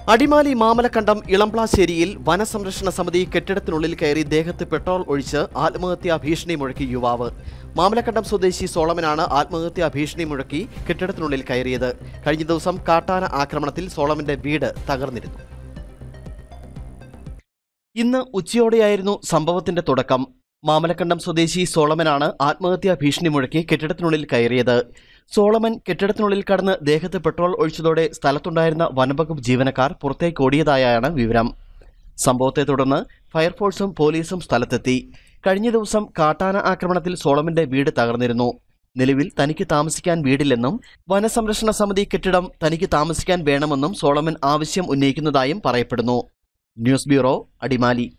അടിമാലി മാമലക്കണ്ടം ഇളംപ്ലാശ്ശേരിയിൽ വനസംരക്ഷണ സമിതി കെട്ടിടത്തിനുള്ളിൽ കയറി ദേഹത്ത് പെട്രോൾ ഒഴിച്ച് ആത്മഹത്യാ ഭീഷണി മുഴക്കി യുവാവ്. മാമലക്കണ്ടം സ്വദേശി സോളമനാണ് ആത്മഹത്യാ ഭീഷണി മുഴക്കി കെട്ടിടത്തിനുള്ളിൽ കയറിയത്. കഴിഞ്ഞ ദിവസം കാട്ടാന ആക്രമണത്തിൽ സോളമന്റെ വീട് തകർന്നിരുന്നു. ഇന്ന് ഉച്ചയോടെയായിരുന്നു സംഭവത്തിന്റെ തുടക്കം. മാമലക്കണ്ടം സ്വദേശി സോളമനാണ് ആത്മഹത്യാ ഭീഷണി മുഴക്കി കെട്ടിടത്തിനുള്ളിൽ കയറിയത്. സോളമൻ കെട്ടിടത്തിനുള്ളിൽ കടന്ന് ദേഹത്ത് പെട്രോൾ ഒഴിച്ചതോടെ സ്ഥലത്തുണ്ടായിരുന്ന വനംവകുപ്പ് ജീവനക്കാർ പുറത്തേക്ക് ഓടിയതായാണ് വിവരം. സംഭവത്തെ തുടർന്ന് ഫയർഫോഴ്സും പോലീസും സ്ഥലത്തെത്തി. കഴിഞ്ഞ ദിവസം കാട്ടാന ആക്രമണത്തിൽ സോളമന്റെ വീട് തകർന്നിരുന്നു. നിലവിൽ തനിക്ക് താമസിക്കാൻ വീടില്ലെന്നും വനസംരക്ഷണ സമിതി കെട്ടിടം തനിക്ക് താമസിക്കാൻ വേണമെന്നും സോളമൻ ആവശ്യം ഉന്നയിക്കുന്നതായും പറയപ്പെടുന്നു. News bureau, Adimali.